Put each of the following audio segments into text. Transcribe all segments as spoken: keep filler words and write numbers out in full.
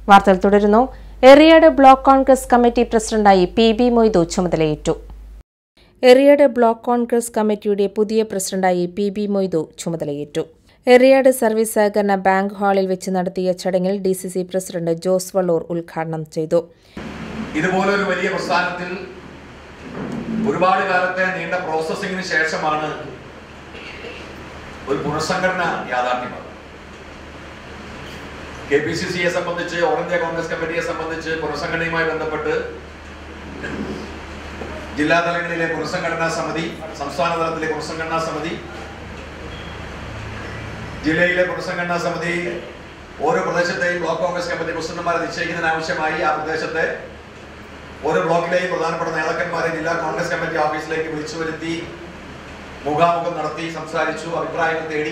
വാർത്തകൾ തുടരുന്നു. Eriyad block Congress committee പ്രസിഡന്റായി പി ബി മൊയ്തു ചുമതലയേറ്റു. എറിയാട് ബ്ലോക്ക് കോൺഗ്രസ് കമ്മിറ്റിയുടെ പുതിയ പ്രസിഡന്റായി പി ബി മൊയ്തു ചുമതലയേറ്റു. എറിയാട് സർവീസ് സഹകരണ ബാങ്ക് ഹാളിൽ വെച്ച് നടത്തിയ ചടങ്ങിൽ D C C president Jose Vallur ഉദ്ഘാടനം ചെയ്തു. ഇതുപോലൊരു വലിയ പ്രസ്ഥാനത്തിൽ ഒരുപാട് കാലത്തെ നീണ്ട പ്രോസസ്സിംഗിന് ശേഷമാണ് ഒരു പുനഃസംഘടന യാഥാർത്ഥ്യമാകുന്നത്. കെ പി സി സിയെ സംബന്ധിച്ച്, ഓൾ ഇന്ത്യ കോൺഗ്രസ് കമ്മിറ്റിയെ സംബന്ധിച്ച് പുനഃസംഘടനയുമായി ബന്ധപ്പെട്ട് ജില്ലാ തലങ്ങളിലെ പുനഃസംഘടനാ സമിതി, സംസ്ഥാന തലത്തിലെ പുനഃസംഘടനാ സമിതി, ജില്ലയിലെ പുനഃസംഘടനാ സമിതി ഓരോ പ്രദേശത്തെയും ബ്ലോക്ക് കോൺഗ്രസ് കമ്മിറ്റി പ്രസിഡന്റുമാരെ നിശ്ചയിക്കുന്നതിനാവശ്യമായി ആ പ്രദേശത്തെ ഓരോ ബ്ലോക്കിലെയും പ്രധാനപ്പെട്ട നേതാക്കന്മാരെ ജില്ലാ കോൺഗ്രസ് കമ്മിറ്റി ഓഫീസിലേക്ക് വിളിച്ചു വരുത്തി മുഖാമുഖം നടത്തി സംസാരിച്ചു, അഭിപ്രായങ്ങൾ തേടി.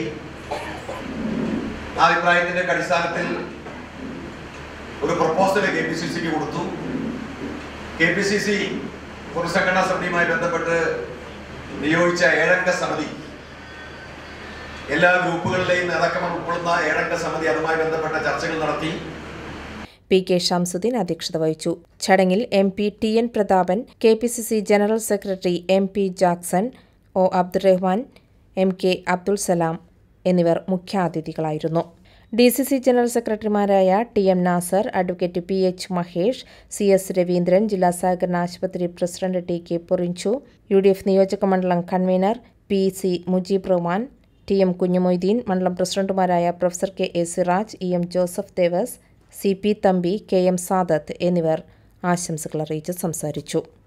ആ അഭിപ്രായത്തിന്റെ അടിസ്ഥാനത്തിൽ ഒരു പ്രപ്പോസൽ കെ പി സി സിക്ക് കൊടുത്തു. കെ പി സി സി പുനഃസംഘടനാ സമിതിയുമായി ബന്ധപ്പെട്ട് നിയോഗിച്ച ഏഴംഗ സമിതി, എല്ലാ ഗ്രൂപ്പുകളിലെയും നേതാക്കന്മാർ ഉൾപ്പെടുന്ന ഏഴംഗ സമിതി അതുമായി ബന്ധപ്പെട്ട ചർച്ചകൾ നടത്തി. പി കെ ഷംസുദ്ദീൻ അധ്യക്ഷത വഹിച്ചു. ചടങ്ങിൽ M P T N Prathapan, K P C C general secretary M P Jackson, O Abdurahman, M K Abdul Salam എന്നിവർ മുഖ്യാതിഥികളായിരുന്നു. ഡി സി സി ജനറൽ സെക്രട്ടറിമാരായ T M Nasar, advocate P H Mahesh, C S Raveendran, ജില്ലാ സഹകരണ ആശുപത്രി president T K Porinju, U D F നിയോജക മണ്ഡലം convener P C Mujeeb Rahman, T M Kunhumoideen, മണ്ഡലം പ്രസിഡന്റുമാരായ professor K A Siraj, E M Joseph Devas, C P Thampi, K M Sadath എന്നിവർ ആശംസകൾ അറിയിച്ച് സംസാരിച്ചു.